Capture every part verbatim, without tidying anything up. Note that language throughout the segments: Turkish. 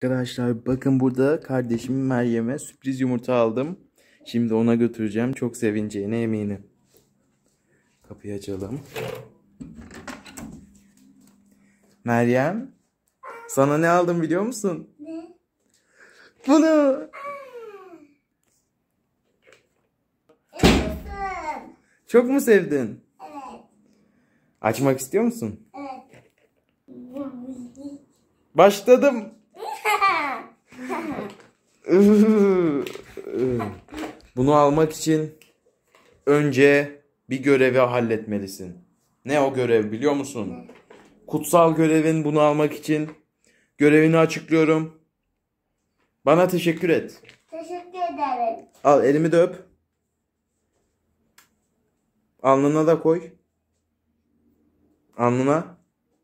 Arkadaşlar bakın burada kardeşim Meryem'e sürpriz yumurta aldım. Şimdi ona götüreceğim. Çok sevineceğine eminim. Kapıyı açalım. Meryem, sana ne aldım biliyor musun? Ne? Bunu. Evet. Çok mu sevdin? Evet. Açmak istiyor musun? Evet. Başladım. Bunu almak için önce bir görevi halletmelisin. Ne o görev biliyor musun? Kutsal görevin bunu almak için. Görevini açıklıyorum. Bana teşekkür et. Teşekkür ederim. Al elimi de öp. Alnına da koy. Alnına.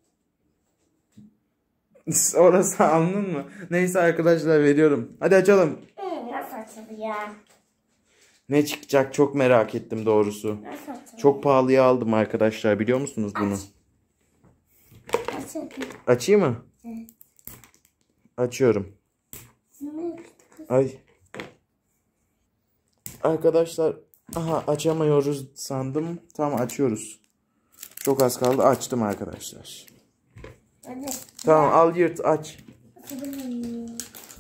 Orası alnın mı? Neyse arkadaşlar veriyorum. Hadi açalım. Hı, nasıl açılıyor? Ne çıkacak çok merak ettim doğrusu. Nasıl açılıyor? Çok pahalıya aldım arkadaşlar biliyor musunuz bunu? Açılıyor. Açayım mı? Evet. Açıyorum. Ay. Arkadaşlar aha açamıyoruz sandım. Tamam açıyoruz. Çok az kaldı açtım arkadaşlar. Hadi. Tamam al yırt aç. Açabilirim.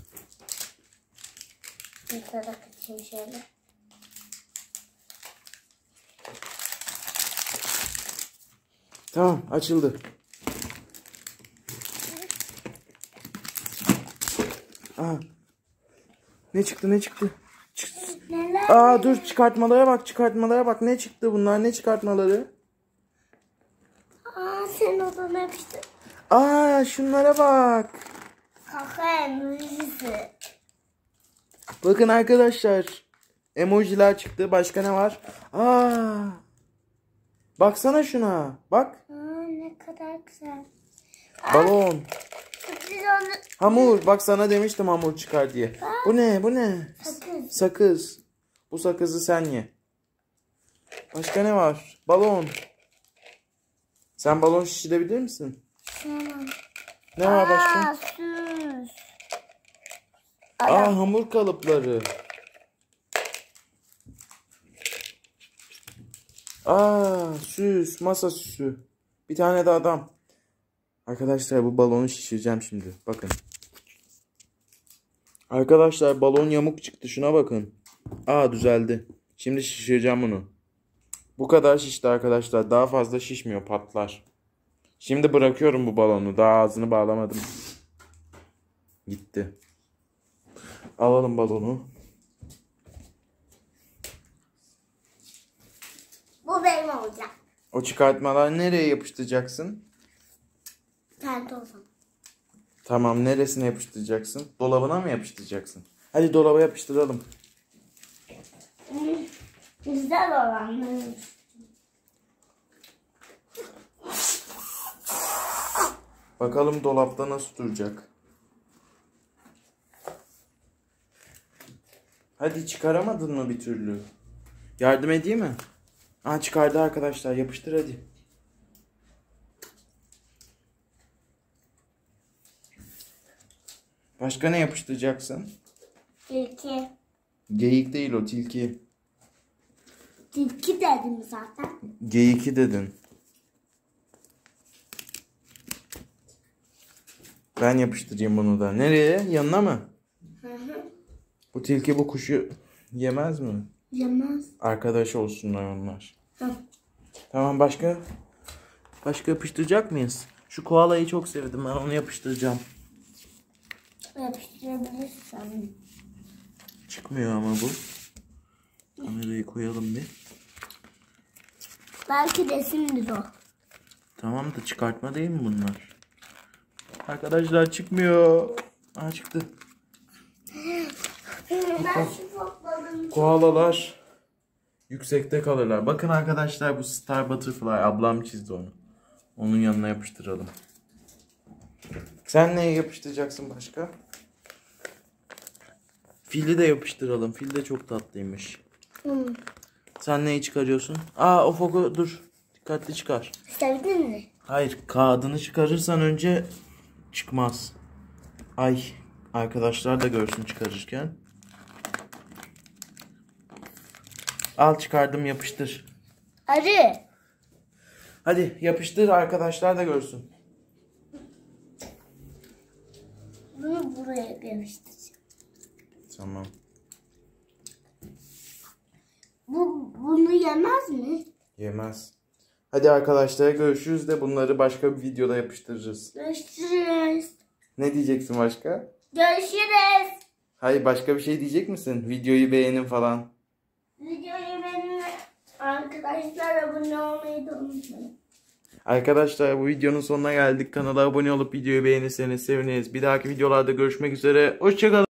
Bir tane açayım şöyle. Tamam açıldı. Aha. Ne çıktı ne çıktı? Çık- Neler? Aa dur çıkartmalara bak çıkartmalara bak ne çıktı bunlar ne çıkartmaları? Aa sen odana yapıştın. Aa şunlara bak. Kaka emojisi. Bakın arkadaşlar. Emojiler çıktı. Başka ne var? Aa. Baksana şuna. Bak. Aa ne kadar güzel. Balon. Sürpriz oldu. Hamur. Bak sana demiştim hamur çıkar diye. Bu ne? Bu ne? Sakız. Sakız. Bu sakızı sen ye. Başka ne var? Balon. Sen balon şişirebilir misin? Tamam. Ne var başka? Aa süs. Aa hamur kalıpları. Aa süs. Masa süsü. Bir tane de adam. Arkadaşlar bu balonu şişireceğim şimdi. Bakın. Arkadaşlar balon yamuk çıktı. Şuna bakın. Aa düzeldi. Şimdi şişireceğim bunu. Bu kadar şişti arkadaşlar. Daha fazla şişmiyor patlar. Şimdi bırakıyorum bu balonu. Daha ağzını bağlamadım. Gitti. Alalım balonu. Bu benim olacak. O çıkartmalar nereye yapıştıracaksın? Perde olsun. Tamam neresine yapıştıracaksın? Dolabına mı yapıştıracaksın? Hadi dolaba yapıştıralım. Güzel olan. Bakalım dolapta nasıl duracak. Hadi çıkaramadın mı bir türlü? Yardım edeyim mi? Aa çıkardı arkadaşlar. Yapıştır hadi. Başka ne yapıştıracaksın? Tilki. Geyik değil o tilki. Tilki dedim zaten. Geyiki dedin. Ben yapıştırayım bunu da. Nereye? Yanına mı? Hı hı. Bu tilki bu kuşu yemez mi? Yemez. Arkadaş olsunlar onlar. Hı. Tamam başka? Başka yapıştıracak mıyız? Şu koalayı çok sevdim ben onu yapıştıracağım. Yapıştırabilirsin. Çıkmıyor ama bu. Kamerayı koyalım bir. Belki resimdir o. Tamam da çıkartma değil mi bunlar? Arkadaşlar çıkmıyor. Aa çıktı. Ben şu topladım. Koalalar yüksekte kalırlar. Bakın arkadaşlar bu Star Butterfly ablam çizdi onu. Onun yanına yapıştıralım. Sen neye yapıştıracaksın başka? Fili de yapıştıralım. Fil de çok tatlıymış. Hı. Sen neyi çıkarıyorsun? Aa o foku dur. Dikkatli çıkar. Sevdin mi? Hayır kağıdını çıkarırsan önce çıkmaz. Ay Arkadaşlar da görsün çıkarırken. Al çıkardım, yapıştır. Arı. Hadi yapıştır, arkadaşlar da görsün. Bunu buraya yapıştıracağım. Tamam. Bu, bunu yemez mi? Yemez. Hadi arkadaşlar görüşürüz de bunları başka bir videoda yapıştırırız. Görüşürüz. Ne diyeceksin başka? Görüşürüz. Hayır, başka bir şey diyecek misin? Videoyu beğenin falan. Videoyu beğenin. Arkadaşlar abone olmayı da unutmayın. Arkadaşlar bu videonun sonuna geldik. Kanala abone olup videoyu beğenirseniz seviniriz. Bir dahaki videolarda görüşmek üzere. Hoşçakalın.